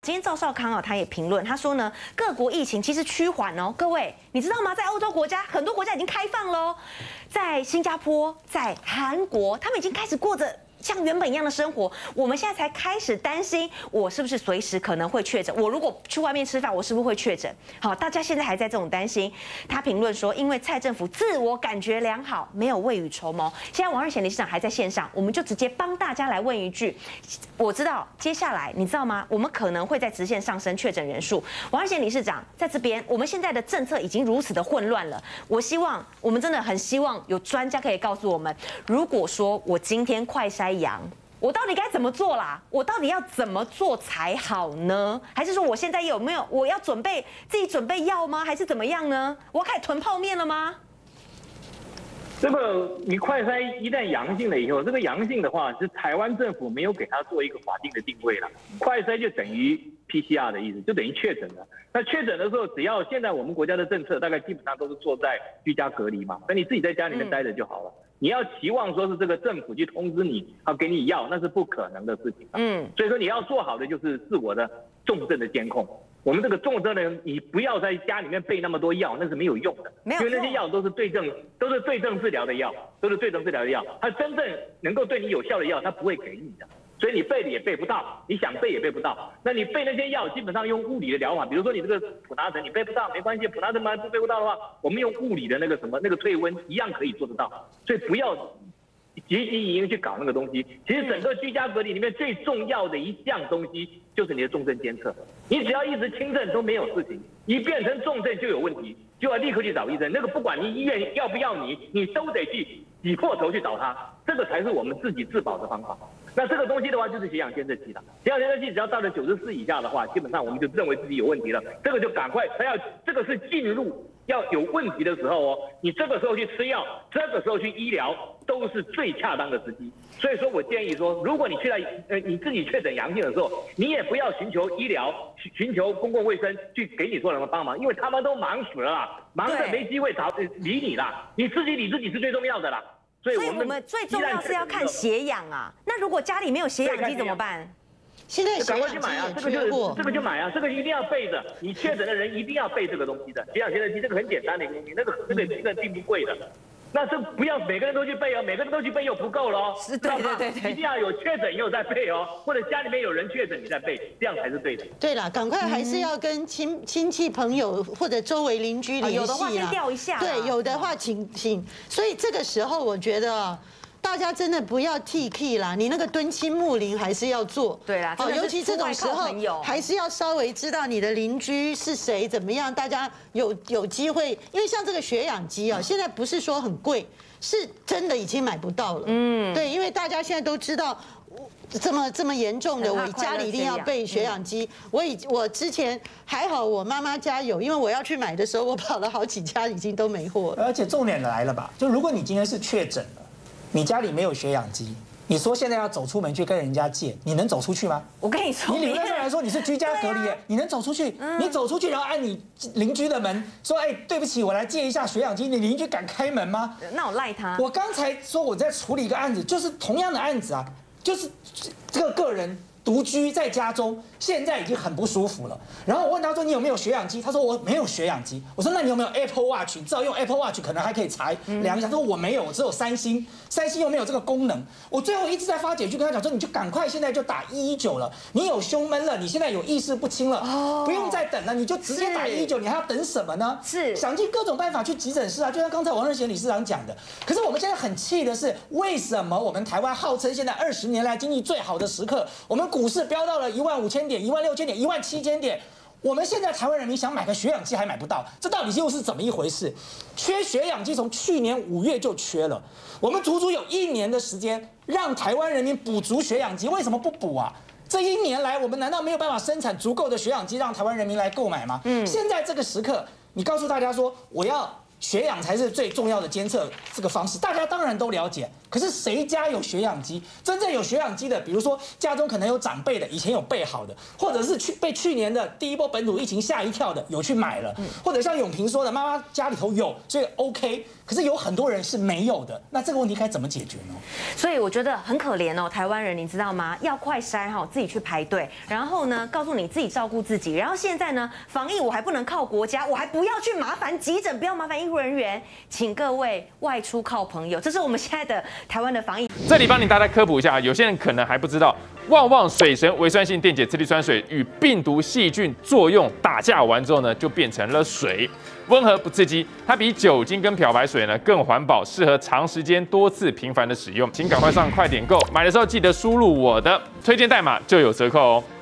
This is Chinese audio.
今天赵少康他也评论，他说呢，各国疫情其实趋缓哦。各位，你知道吗？在欧洲国家，很多国家已经开放喽，在新加坡、在韩国，他们已经开始过着像原本一样的生活。我们现在才开始担心，我是不是随时可能会确诊？我如果去外面吃饭，我是不是会确诊？好，大家现在还在这种担心。他评论说，因为蔡政府自我感觉良好，没有未雨绸缪。现在王瑞贤理事长还在线上，我们就直接帮大家来问一句。我知道接下来你知道吗？我们可能会在直线上升确诊人数。王瑞贤理事长在这边，我们现在的政策已经如此的混乱了。我们真的很希望有专家可以告诉我们，如果说我今天快筛阳，我到底该怎么做啦？我到底要怎么做才好呢？还是说我现在我要自己准备药吗？还是怎么样呢？我要开始囤泡面了吗？ 这个你快筛一旦阳性了以后，这个阳性的话是台湾政府没有给他做一个法定的定位了，快筛就等于 PCR 的意思，就等于确诊了。那确诊的时候，只要现在我们国家的政策大概基本上都是做在居家隔离嘛，那你自己在家里面待着就好了。你要期望说是这个政府去通知你，要给你药，那是不可能的事情。所以说你要做好的就是自我的重症的监控。我们这个重症的人，你不要在家里面备那么多药，那是没有用的。因为那些药都是对症治疗的药，它真正能够对你有效的药，它不会给你的。所以你备的也备不到，你想备也备不到。那你备那些药，基本上用物理的疗法，比如说你这个普拿疼，你备不到没关系，普拿疼不备不到的话，我们用物理的那个退温一样可以做得到。所以不要急急营营去搞那个东西。其实整个居家隔离里面最重要的一项东西就是你的重症监测。你只要一直轻症都没有事情，一变成重症就有问题，就要立刻去找医生。那个不管你医院要不要你都得去挤破头去找他，这个才是我们自己自保的方法。那这个东西的话，就是血氧监测器了。血氧监测器只要到了94以下的话，基本上我们就认为自己有问题了。这个就赶快，这个是进入要有问题的时候哦，你这个时候去吃药，这个时候去医疗，都是最恰当的时机。所以说我建议说，如果你你自己确诊阳性的时候，你也不要寻求医疗、寻求公共卫生去给你做什么帮忙，因为他们都忙死了啦，忙着没机会理你啦，你自己理自己是最重要的啦。所以我们最重要是要看血氧啊。那如果家里没有血氧机怎么办？ 现在赶快去买啊！这个就买啊！这个一定要备着。你确诊的人一定要备这个东西的。血氧监测器这个很简单的一个东西，那个并不贵的。那这不要每个人都去备哦，每个人都去备又不够了哦。对，一定要有确诊以后再备哦，或者家里面有人确诊你再备，这样才是对的。 对了，赶快还是要跟亲戚朋友或者周围邻居联系啊。 有的话先调一下。 对，有的话请。所以这个时候我觉得大家真的不要 TK 啦，你那个敦亲睦邻还是要做。 对啦， 好，尤其这种时候还是要稍微知道你的邻居是谁怎么样，大家有机会，因为像这个血氧机啊，现在不是说很贵，是真的已经买不到了。对，因为大家现在都知道。这么严重的，我家里一定要备血氧机。我之前还好，我妈妈家有，因为我要去买的时候，我跑了好几家，已经都没货了。 而且重点来了吧？就如果你今天是确诊了，你家里没有血氧机，你说现在要走出门去跟人家借，你能走出去吗？ 我跟你说， 你理论上来说你是居家隔离，你能走出去？你走出去然后按你邻居的门说，哎，对不起，我来借一下血氧机，你邻居敢开门吗？ 那我赖他。 我刚才说我在处理一个案子，就是同样的案子啊。就是这个个人独居在家中，现在已经很不舒服了。然后我问他说：“你有没有血氧机？”他说：“我没有血氧机。”我说：“那你有没有 Apple Watch？ 你知道用 Apple Watch 可能还可以查量一下。”他说：“我没有，我只有三星又没有这个功能。”我最后一直在发简讯跟他讲说：“你就赶快现在就打119了，你有胸闷了，你现在有意识不清了，不用再等了，你就直接打119，你还要等什么呢？ 是想尽各种办法去急诊室啊，就像刚才王瑞贤理事长讲的。可是我们现在很气的是，为什么我们台湾号称现在20年来经济最好的时刻，我们股市飙到了15000点、16000点、17000点？我们现在台湾人民想买个血氧机还买不到，这到底又是怎么一回事？缺血氧机从去年5月就缺了，我们足足有1年的时间让台湾人民补足血氧机，为什么不补啊？这1年来，我们难道没有办法生产足够的血氧机让台湾人民来购买吗？现在这个时刻，你告诉大家说我要血氧才是最重要的监测这个方式，大家当然都了解。可是谁家有血氧机？真正有血氧机的，比如说家中可能有长辈的，以前有备好的，或者是被去年的第一波本土疫情吓一跳的，有去买了，或者像永平说的，妈妈家里头有，所以 OK。可是有很多人是没有的，那这个问题该怎么解决呢？ 所以我觉得很可怜哦，台湾人你知道吗？要快筛哈，自己去排队，然后呢，告诉你自己照顾自己，然后现在呢，防疫我还不能靠国家，我还不要去麻烦急诊，不要麻烦医护人员，请各位外出靠朋友，这是我们现在的台湾的防疫。 这里帮你大家科普一下，有些人可能还不知道，旺旺水神微酸性电解次氯酸水与病毒细菌作用打架完之后呢，就变成了水。温和不刺激，它比酒精跟漂白水呢更环保，适合长时间多次频繁的使用。请赶快上快点购，买的时候记得输入我的推荐代码就有折扣哦。